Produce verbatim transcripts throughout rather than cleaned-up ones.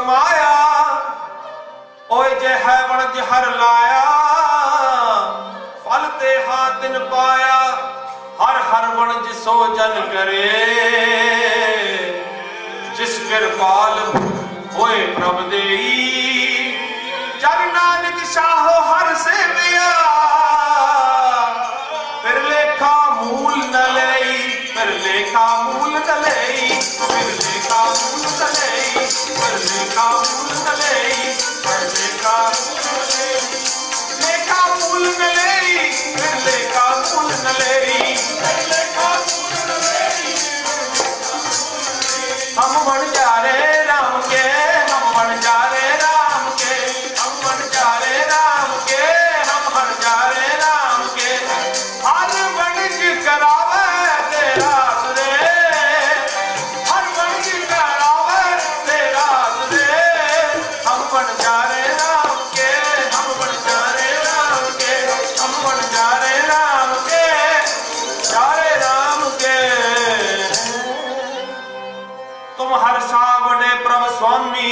फरमाया ओए जे है वण जहर लाया फल ते हातिन पाया हर हर वण जिसो जन करे जिस कृपाल होए प्रभ देई जन नानक शाहो हर सेविया फिर लेखा मूल न लई फिर लेखा मूल न लई फिर लेखा मूल न लई फिर लेखा मूल न लई फिर लेखा लेखा मूल न लई फिर लेखा मूल न लई फिर लेखा मूल न लई हम बन जा रे राम के हम बन जा रे राम के हम बन जा रे राम के हम बन जा रे राम के हर वणिज करावे तेरा सुरे हर वणिज करावे तेरा सुरे हम बन जा रे राम के हम बन जा रे राम के हम बन जा रे राम के जा रे राम के तुम हर सावड़े प्रभ स्वामी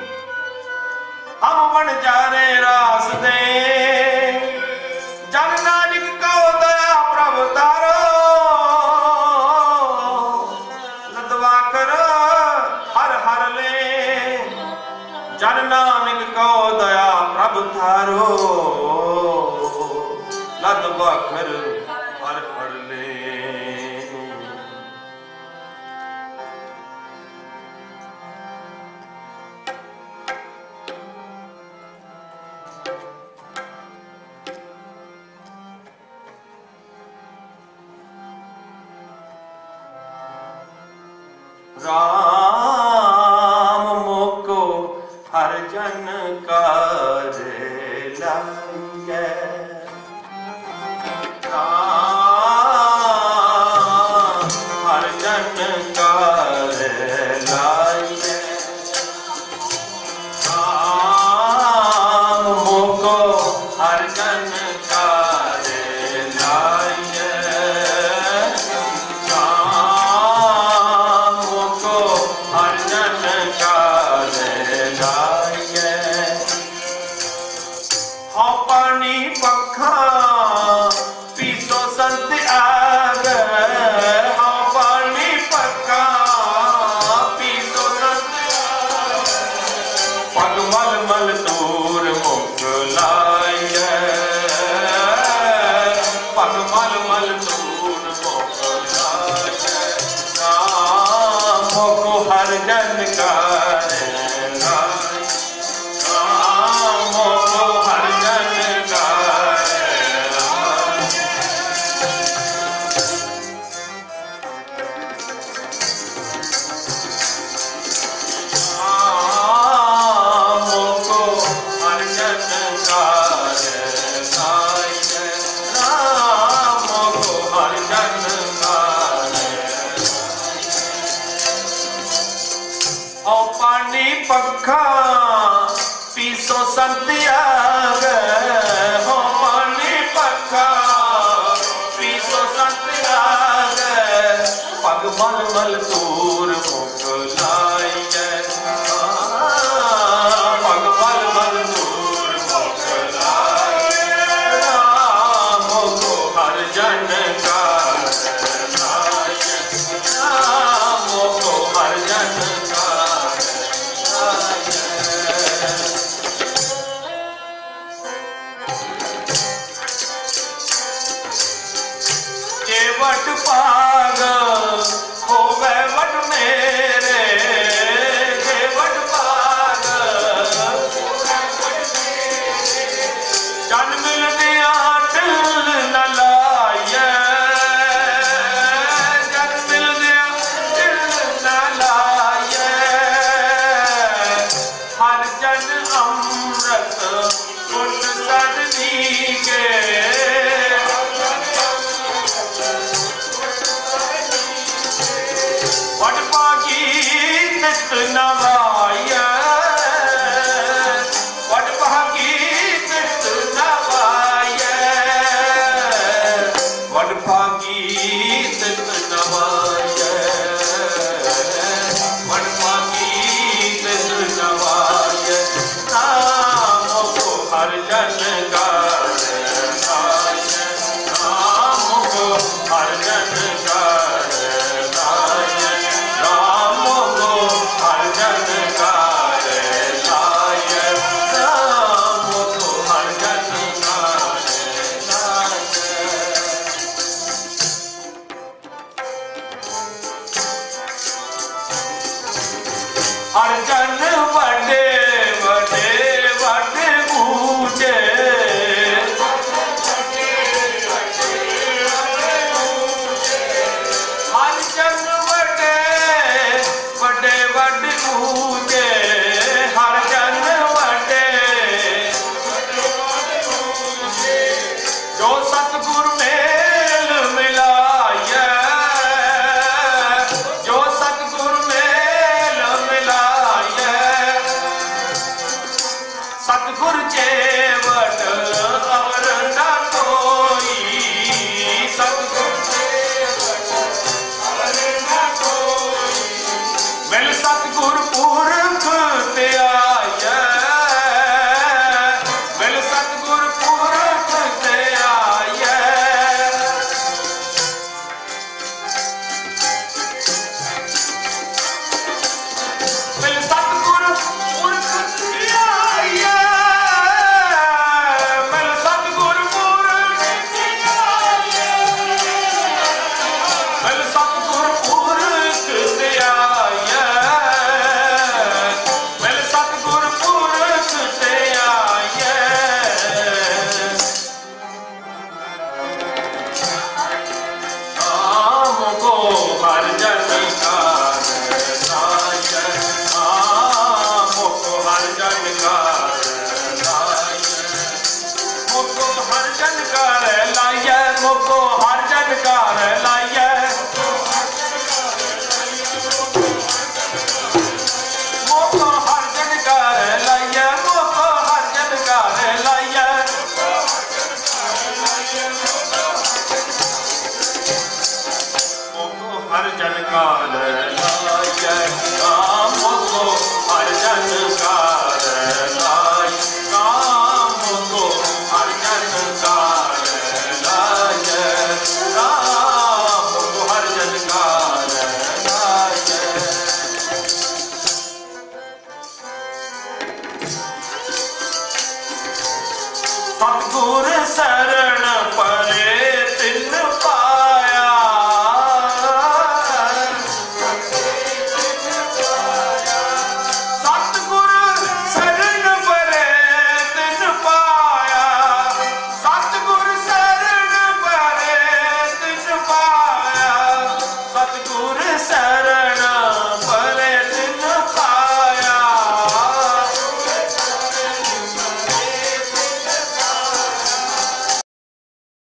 हम बन जा रे रास दे जन नानक को दया प्रभ तारो लदवा कर हर हर ले जन नानक को दया प्रभ तारो लदवा कर हर हर ले राम मोको हर जन कार लागे राम हर जन कार लागे राम मोको हर जन कार लागे हर जन कार लागे हाँ पानी पखा पीसो संत आग हाँ पानी पखा पीसो संत आग पग मल मल दूर मुख लाए पग मल मल दूर मुख लाए मोको हर जन कार लाए मोको हर जन कार मोको हर जन कार लाए मोको हर जन कार ओ पानी पखा पीसो संत्याग हो पानी पखा पीसो संत्याग पग मल मल दूर मुख लाए पग मल मल दूर मुख लाए राम को हर जन कार लाए राम को हर जन वट पाग होवे वट मेरे जे वट पाग जन मिल दिया दिल न लाए जन मिल दिया दिल न लाए हर जन अमृत कुंड सदनी के वट पागी नित नवाया वट पागी नित नवाया वट पागी नित नवाया वट पागी नित नवाया जो सतगुर मेल मिलाए, जो सतगुर मेल मिलाए, सतगुर चेवट अवर न कोई, सतगुर चेवट अवर न कोई, मिल सतगुर पुरख ते आए, मिल सतगुर पुरख ते आए, मिल सतगुर पुरख ते आए, मिल सतगुर पुरख ते आए, मिल सतगुर पुरख ते आए, मिल सतगुर पुरख ते आए, आम को हर जन कार लाए, आम को हर जन कार लाए, मुको हर जन कार लाए, मुको हर जन कार लाए, मुको हर जन कार लाए, मुको हर जन कार लाए, मुको हर जन कार लाए, काम मुको हर जन कार लाए, काम मुको हर जन कार लाए, काम मुको हर जन कार लाए। सतगुर शरण परे तिन पाया, सतगुर शरण परे तिन पाया, सतगुर शरण परे तिन पाया, सतगुर